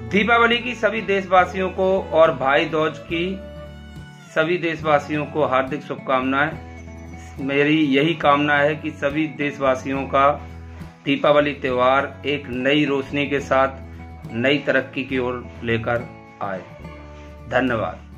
दीपावली की सभी देशवासियों को और भाई दूज की सभी देशवासियों को हार्दिक शुभकामनाएं। मेरी यही कामना है कि सभी देशवासियों का दीपावली त्योहार एक नई रोशनी के साथ नई तरक्की की ओर लेकर आए। धन्यवाद।